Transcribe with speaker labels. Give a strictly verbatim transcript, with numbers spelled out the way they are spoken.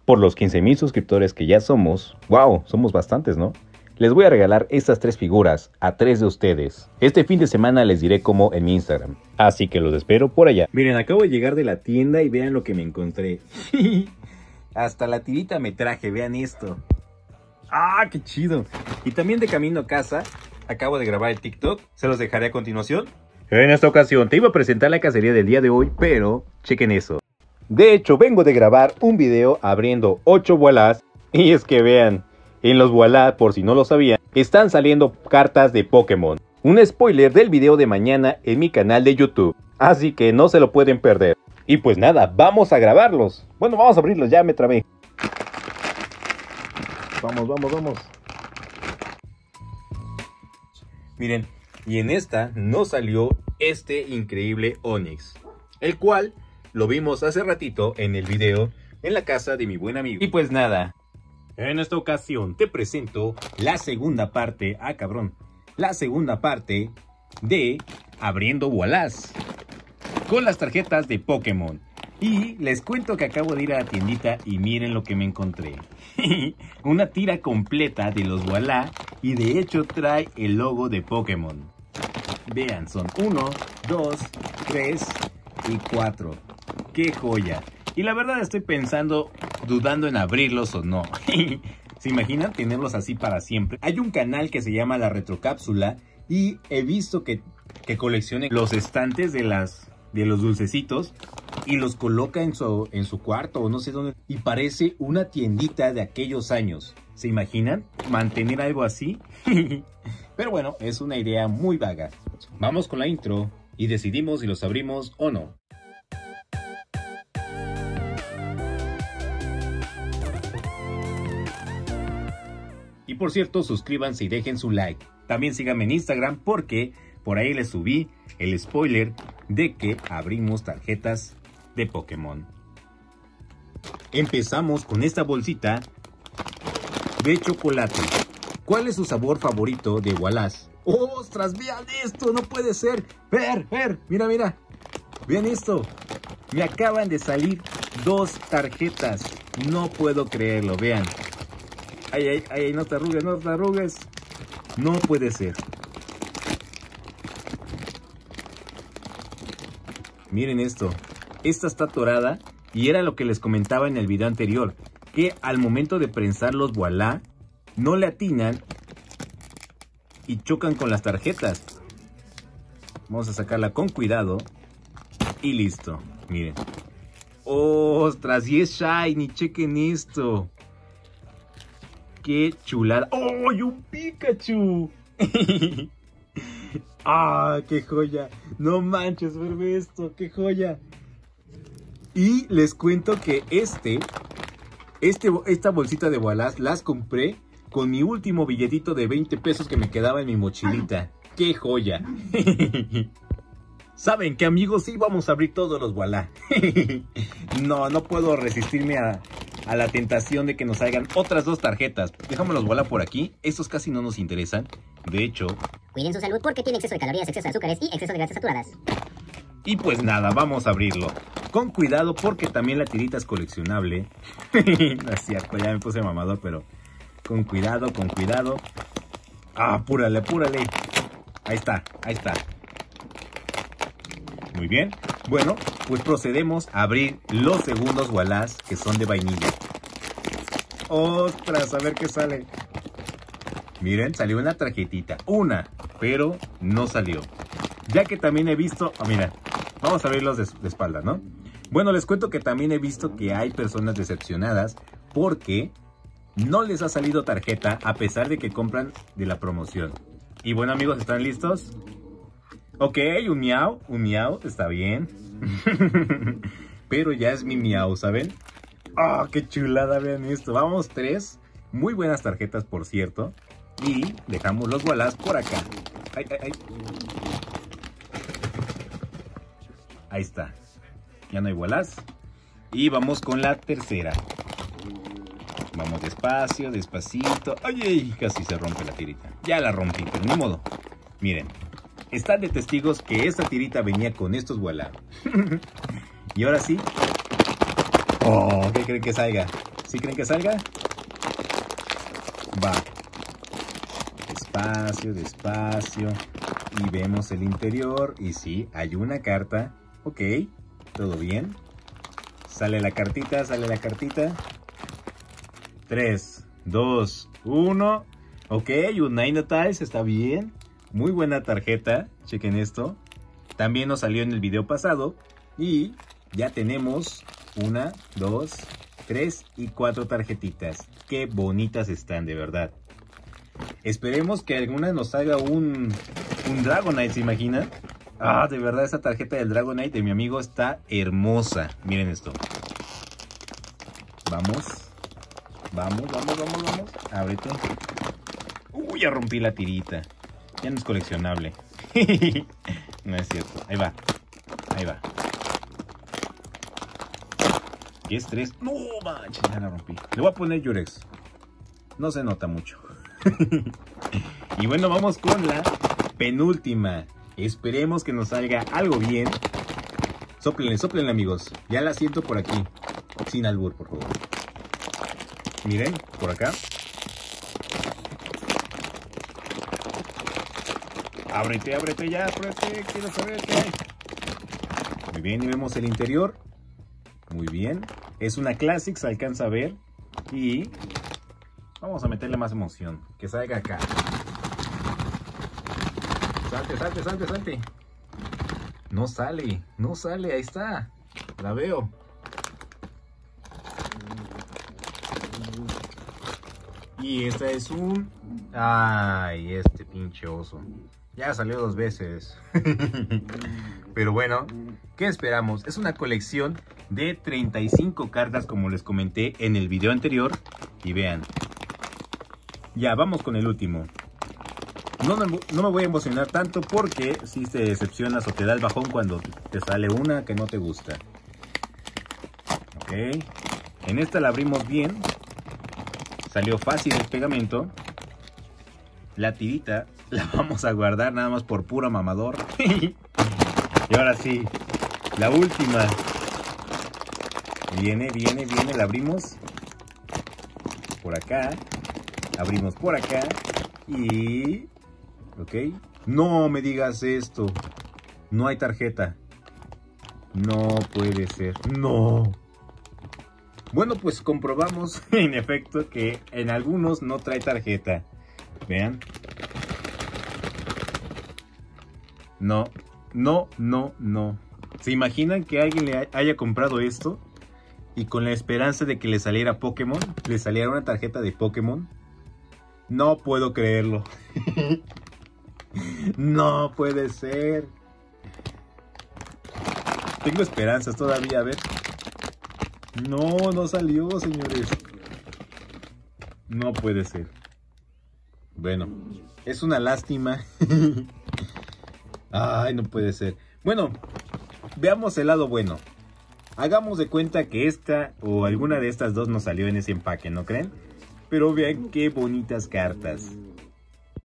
Speaker 1: por los quince mil suscriptores que ya somos, wow, somos bastantes, ¿no? Les voy a regalar estas tres figuras a tres de ustedes. Este fin de semana les diré cómo en mi Instagram. Así que los espero por allá. Miren, acabo de llegar de la tienda y vean lo que me encontré. Hasta la tirita me traje, vean esto. ¡Ah, qué chido! Y también de camino a casa, acabo de grabar el TikTok. Se los dejaré a continuación. En esta ocasión te iba a presentar la cacería del día de hoy, pero chequen eso. De hecho, vengo de grabar un video abriendo ocho voilás. Y es que vean... En los Voilá, por si no lo sabían, están saliendo cartas de Pokémon. Un spoiler del video de mañana en mi canal de YouTube. Así que no se lo pueden perder. Y pues nada, vamos a grabarlos. Bueno, vamos a abrirlos, ya me trabé. Vamos, vamos, vamos. Miren, y en esta nos salió este increíble Onix. El cual lo vimos hace ratito en el video en la casa de mi buen amigo. Y pues nada. En esta ocasión te presento la segunda parte, ah cabrón, la segunda parte de Abriendo Voilás con las tarjetas de Pokémon. Y les cuento que acabo de ir a la tiendita y miren lo que me encontré. Una tira completa de los Voilá y de hecho trae el logo de Pokémon. Vean, son uno, dos, tres y cuatro. ¡Qué joya! Y la verdad estoy pensando, dudando en abrirlos o no. ¿Se imaginan tenerlos así para siempre? Hay un canal que se llama La Retrocápsula y he visto que, que colecciona los estantes de, las, de los dulcecitos y los coloca en su, en su cuarto o no sé dónde. Y parece una tiendita de aquellos años. ¿Se imaginan mantener algo así? Pero bueno, es una idea muy vaga. Vamos con la intro y decidimos si los abrimos o no. Y por cierto, suscríbanse y dejen su like. También síganme en Instagram porque por ahí les subí el spoiler de que abrimos tarjetas de Pokémon. Empezamos con esta bolsita de chocolate. ¿Cuál es su sabor favorito de Voilás? ¡Ostras! ¡Vean esto! ¡No puede ser! ¡Ver! ¡Ver! ¡Mira, mira! ¡Vean esto! Me acaban de salir dos tarjetas. No puedo creerlo, vean. Ay, ay, ay, no te arrugues, no te arrugues. No puede ser. Miren esto. Esta está atorada y era lo que les comentaba en el video anterior. Que al momento de prensar los Voilá, no le atinan y chocan con las tarjetas. Vamos a sacarla con cuidado. Y listo. Miren. ¡Ostras! Y es shiny. Chequen esto. ¡Qué chulada! ¡Oh, y un Pikachu! ¡Ah, qué joya! No manches, ve esto, qué joya. Y les cuento que este, este, esta bolsita de Voilás las compré con mi último billetito de veinte pesos que me quedaba en mi mochilita. ¡Qué joya! ¿Saben qué, amigos? Sí, vamos a abrir todos los Voilá. No, no puedo resistirme a... a la tentación de que nos salgan otras dos tarjetas. Dejamos los Voilá por aquí. Estos casi no nos interesan. De hecho...
Speaker 2: cuiden su salud porque tiene exceso de calorías, exceso de azúcares y exceso de grasas saturadas.
Speaker 1: Y pues nada, vamos a abrirlo. Con cuidado porque también la tirita es coleccionable. No es cierto, ya me puse mamador, pero... con cuidado, con cuidado. Ah, apúrale, apúrale. Ahí está, ahí está. Muy bien. Bueno, pues procedemos a abrir los segundos Voilás que son de vainilla. ¡Ostras! A ver qué sale. Miren, salió una tarjetita. Una, pero no salió. Ya que también he visto... Oh, mira, vamos a abrirlos de, de espalda, ¿no? Bueno, les cuento que también he visto que hay personas decepcionadas porque no les ha salido tarjeta a pesar de que compran de la promoción. Y bueno, amigos, ¿están listos? Ok, un miau, un miau, está bien. Pero ya es mi miau, ¿saben? ¡Oh, qué chulada! Vean esto. Vamos, tres. Muy buenas tarjetas, por cierto. Y dejamos los Voilás por acá. ¡Ay, ay, ay! Ahí está. Ya no hay Voilás. Y vamos con la tercera. Vamos despacio, despacito. ¡Ay, ay! Casi se rompe la tirita. Ya la rompí, pero ni modo. Miren. Están de testigos que esta tirita venía con estos Voilá. Y ahora sí. Oh, ¿qué creen que salga? ¿Sí creen que salga? Va. Despacio, despacio. Y vemos el interior. Y sí, hay una carta. Ok, todo bien. Sale la cartita, sale la cartita. tres, dos, uno. Ok, un Nine Tiles, está bien. Muy buena tarjeta, chequen esto. También nos salió en el video pasado. Y ya tenemos una, dos, tres y cuatro tarjetitas. Qué bonitas están, de verdad. Esperemos que alguna nos salga un, un Dragonite, ¿se imaginan? Ah, de verdad, esa tarjeta del Dragonite de mi amigo está hermosa. Miren esto. Vamos. Vamos, vamos, vamos, vamos. Ábrete. Uy, ya rompí la tirita. Ya no es coleccionable. No es cierto. Ahí va. Ahí va. Qué estrés. No manches, ya la rompí. Le voy a poner Yurex. No se nota mucho. Y bueno, vamos con la penúltima. Esperemos que nos salga algo bien. Sóplenle, sóplenle, amigos. Ya la siento por aquí. Sin albur, por favor. Miren, por acá. Ábrete, ábrete ya, ábrete. Quiero saber qué hay. Muy bien, y vemos el interior. Muy bien. Es una Classic, se alcanza a ver. Y vamos a meterle más emoción. Que salga acá. Salte, salte, salte, salte. No sale, no sale, ahí está. La veo. Y esta es un... Ay, este pinche oso. Ya salió dos veces. Pero bueno, ¿qué esperamos? Es una colección de treinta y cinco cartas, como les comenté en el video anterior. Y vean. Ya, vamos con el último. No me, no me voy a emocionar tanto porque si te decepcionas o te da el bajón cuando te sale una que no te gusta. Ok. En esta la abrimos bien. Salió fácil el pegamento. La tirita la vamos a guardar nada más por puro mamador. Y ahora sí, la última. Viene, viene, viene. La abrimos por acá. Abrimos por acá. Y... ok. No me digas esto. No hay tarjeta. No puede ser. No. Bueno, pues comprobamos en efecto que en algunos no trae tarjeta. Vean. No, no, no, no. ¿Se imaginan que alguien le haya comprado esto? Y con la esperanza de que le saliera Pokémon, le saliera una tarjeta de Pokémon. No puedo creerlo. No puede ser. Tengo esperanzas todavía, a ver. No, no salió, señores. No puede ser. Bueno, es una lástima. Ay, no puede ser. Bueno, veamos el lado bueno. Hagamos de cuenta que esta o alguna de estas dos nos salió en ese empaque, ¿no creen? Pero vean qué bonitas cartas.